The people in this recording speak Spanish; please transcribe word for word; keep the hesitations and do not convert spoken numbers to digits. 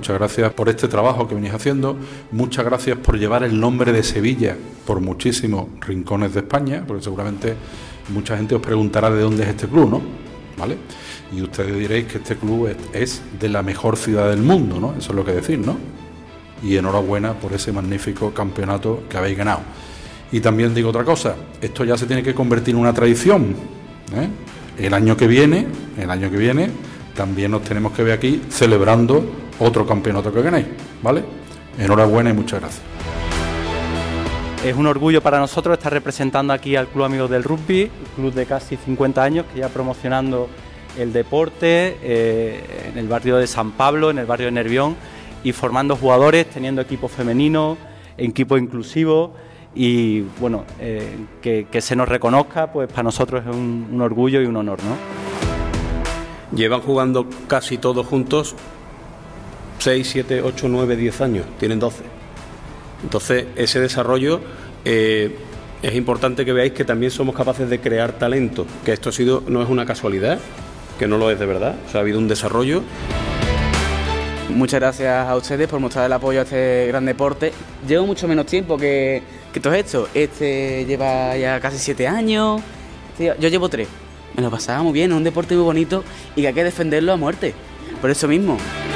muchas gracias por este trabajo que venís haciendo, muchas gracias por llevar el nombre de Sevilla por muchísimos rincones de España, porque seguramente mucha gente os preguntará de dónde es este club, ¿no? ¿Vale? Y ustedes diréis que este club es, es de la mejor ciudad del mundo, ¿no? Eso es lo que decir, ¿no? Y enhorabuena por ese magnífico campeonato que habéis ganado. Y también digo otra cosa, esto ya se tiene que convertir en una tradición, ¿eh? El año que viene, el año que viene, también nos tenemos que ver aquí celebrando otro campeonato que ganéis, ¿vale? Enhorabuena y muchas gracias. Es un orgullo para nosotros estar representando aquí al Club Amigos del Rugby, un club de casi cincuenta años que ya promocionando el deporte eh, en el barrio de San Pablo, en el barrio de Nervión, y formando jugadores, teniendo equipos femeninos, equipos inclusivos, y bueno, eh, que, que se nos reconozca, pues para nosotros es un, un orgullo y un honor, ¿no? Llevan jugando casi todos juntos seis, siete, ocho, nueve, diez años, tienen doce. Entonces, ese desarrollo eh, es importante que veáis que también somos capaces de crear talento, que esto ha sido, no es una casualidad, que no lo es de verdad, o sea, ha habido un desarrollo. Muchas gracias a ustedes por mostrar el apoyo a este gran deporte. Llevo mucho menos tiempo que, que todo esto. Este lleva ya casi siete años, yo llevo tres. Me lo pasaba muy bien, es un deporte muy bonito y que hay que defenderlo a muerte, por eso mismo.